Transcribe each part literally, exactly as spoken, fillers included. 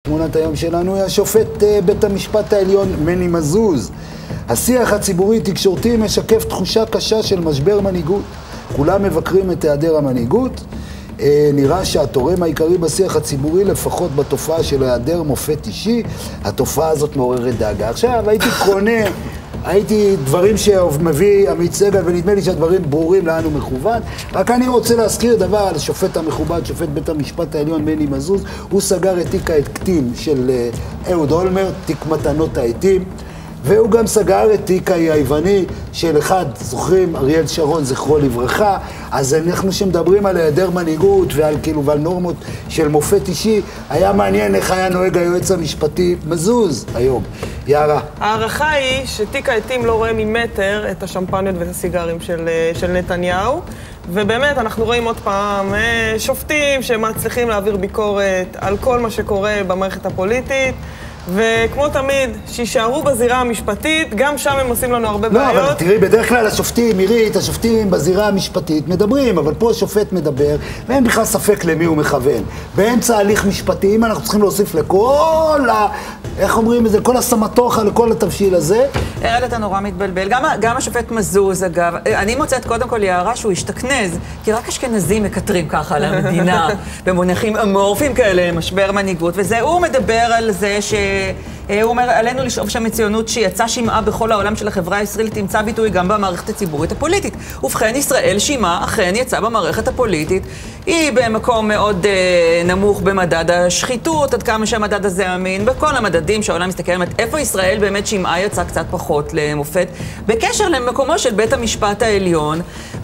תמונת היום שלנו היא השופט בית המשפט העליון מני מזוז. השיח הציבורי תקשורתי משקף תחושה קשה של משבר מנהיגות. כולם מבקרים את היעדר המנהיגות. נראה שהתורם העיקרי בשיח הציבורי, לפחות בתופעה של היעדר מופת אישי, התופעה הזאת מעוררת דאגה. עכשיו, הייתי קונה, הייתי דברים שמביא עמית סגל, ונדמה לי שהדברים ברורים לאן הוא מכוון. רק אני רוצה להזכיר דבר על השופט המכובד, שופט בית המשפט העליון מני מזוז. הוא סגר את תיק העטים של אהוד אולמרט, תיק מתנות העטים. והוא גם סגר את תיק היווני של אחד, זוכרים, אריאל שרון, זכרו לברכה. אז אנחנו שמדברים על היעדר מנהיגות ועל כאילו ועל נורמות של מופת אישי, היה מעניין איך היה נוהג היועץ המשפטי מזוז היום. יערה. הערכה היא שתיק העטים לא רואה ממטר את השמפניות ואת הסיגרים של, של נתניהו. ובאמת אנחנו רואים עוד פעם שופטים שמצליחים להעביר ביקורת על כל מה שקורה במערכת הפוליטית. וכמו תמיד, שישארו בזירה המשפטית, גם שם הם עושים לנו הרבה בעיות. לא, אבל תראי, בדרך כלל השופטים, מירית, השופטים בזירה המשפטית מדברים, אבל פה השופט מדבר, ואין בכלל ספק למי הוא מכוון. באמצע הליך משפטי, אם אנחנו צריכים להוסיף לכל ה... איך אומרים את זה? כל הסמטוחה, לכל התבשיל הזה. ארד, אתה נורא מתבלבל. גם, גם השופט מזוז, אגב, אני מוצאת קודם כל יערה שהוא השתכנז, כי רק אשכנזים מקטרים ככה על המדינה, במונחים אמורפיים כאלה, משבר מנהיגות, וזה, הוא מדבר על זה ש... הוא אומר, עלינו לשאוף שהמציונות שיצא שמעה בכל העולם של החברה הישראלית תמצא ביטוי גם במערכת הציבורית הפוליטית. ובכן, ישראל שמעה אכן יצא במערכת הפוליטית. היא במקום מאוד אה, נמוך במדד השחיתות, עד כמה שהמדד הזה אמין, בכל המדדים שהעולם מסתכל עליהם, איפה ישראל באמת שמעה יצא קצת פחות למופת, בקשר למקומו של בית המשפט העליון,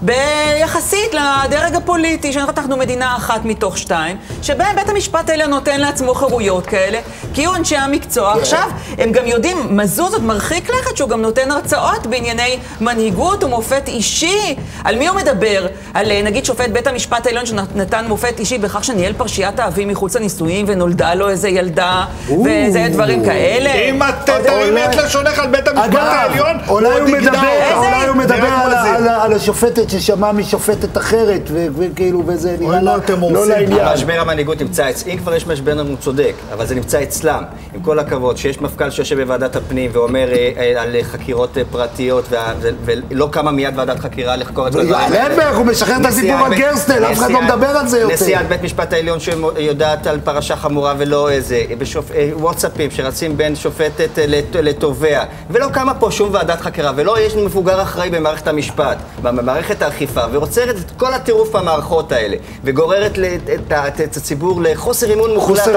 ביחסית לדרג הפוליטי, שאנחנו מדינה אחת מתוך שתיים, שבהם בית המשפט העליון נותן לעצמו חירויות כאלה, כי הוא אנשי המקצוע. עכשיו, הם גם יודעים, מזוז עוד מרחיק לכת שהוא גם נותן הרצאות בענייני מנהיגות ומופת אישי. על מי הוא מדבר? על נגיד שופט בית המשפט העליון שנתן מופת אישי בכך שניהל פרשיית האבים מחוץ לנישואים ונולדה לו איזה ילדה וזה דברים כאלה. אם את תתארים את לשונך על בית המשפט העליון, אולי הוא מדבר על השופטת ששמע משופטת אחרת וכאילו וזה נראה לא לעניין. משבר המנהיגות נמצא אצלם, אם כבר יש משבר הוא צודק, אבל זה נמצא אצלם. עם כל הכבוד, שיש מפכ"ל שיושב בוועדת הפנים ואומר על חקירות פרטיות ולא קמה מיד ועדת חקירה לחקור את זה. להפך, הוא משחרר את הסיפור על גרסטל, אף אחד לא מדבר על זה יותר. נשיאת בית משפט העליון שיודעת על פרשה חמורה ולא איזה, וואטסאפים שרצים בין שופטת לתובע, ולא קמה פה שום ועדת חקירה, ולא יש מבוגר אחראי במערכת המשפט, במערכת האכיפה, ורוצרת את כל הטירוף במערכות האלה, וגוררת את הציבור לחוסר אימון מוחלט.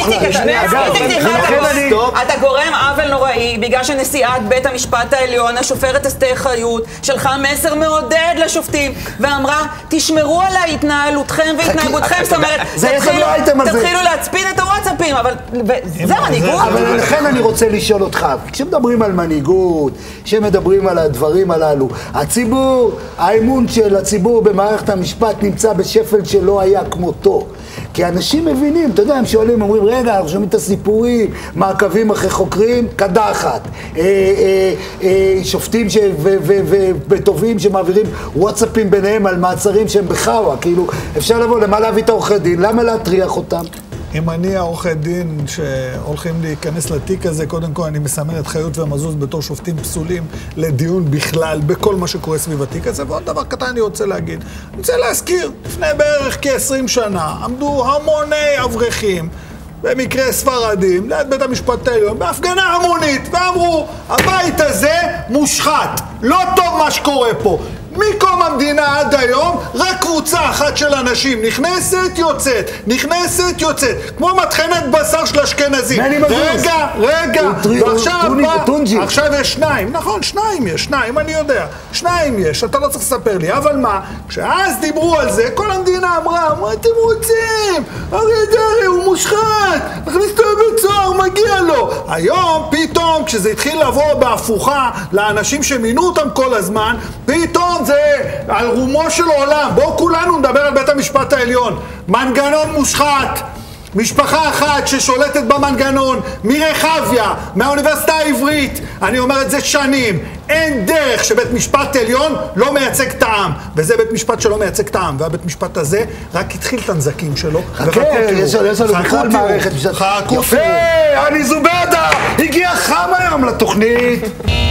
אתה גורם עוול נוראי בגלל שנשיאת בית המשפט העליון, השופטת אסתר חיות, שלחה מסר מעודד לשופטים ואמרה, תשמרו על התנהלותכם והתנהגותכם. זאת אומרת, תתחילו להצפין את הוואטסאפים, אבל זה מנהיגות. אבל לכן אני רוצה לשאול אותך, כשמדברים על מנהיגות, כשמדברים על הדברים הללו, הציבור, האמון של הציבור במערכת המשפט נמצא בשפל שלא היה כמותו. כי אנשים מבינים, אתה יודע, הם שואלים, אומרים, רגע, אנחנו שומעים את הסיפורים, מעקבים אחרי חוקרים, קדחת. אה, אה, אה, שופטים ש... ו... ו... ו... וטובים שמעבירים וואטסאפים ביניהם על מעצרים שהם בחאווה. כאילו, אפשר לבוא, למה להביא את העורכי דין? למה להטריח אותם? אם אני העורכי דין שהולכים להיכנס לתיק הזה, קודם כל אני מסמן את חיות ומזוז בתור שופטים פסולים לדיון בכלל, בכל מה שקורה סביב התיק הזה. ועוד דבר קטן אני רוצה להגיד. אני רוצה להזכיר, לפני בערך כ-עשרים שנה, עמדו המוני אברכים, במקרה ספרדים, ליד בית המשפט העליון, בהפגנה המונית, ואמרו, הבית הזה מושחת, לא טוב מה שקורה פה. מקום המדינה עד היום, רק קבוצה אחת של אנשים נכנסת, יוצאת, נכנסת, יוצאת, כמו מתחנת בשר של אשכנזים. רגע, רגע, ועכשיו עכשיו יש שניים, נכון, שניים יש, שניים, אני יודע, שניים יש, אתה לא צריך לספר לי, אבל מה, כשאז דיברו על זה, כל המדינה אמרה, מה אתם רוצים? אריה דרעי הוא מושחת, נכניס אותו לבית סוהר, מגיע לו. היום, פתאום, כשזה התחיל לבוא בהפוכה לאנשים שמינו אותם כל הזמן, פתאום זה על רומו של עולם. בואו כולנו נדבר על בית המשפט העליון. מנגנון מושחת, משפחה אחת ששולטת במנגנון, מרחביה, מהאוניברסיטה העברית, אני אומר את זה שנים, אין דרך שבית משפט עליון לא מייצג את העם, וזה בית משפט שלא מייצג את העם, והבית משפט הזה רק התחיל את הנזקים שלו. חכה, יש לנו בכלל מערכת. חכו יפה, אני זובדה, הגיע חם היום לתוכנית.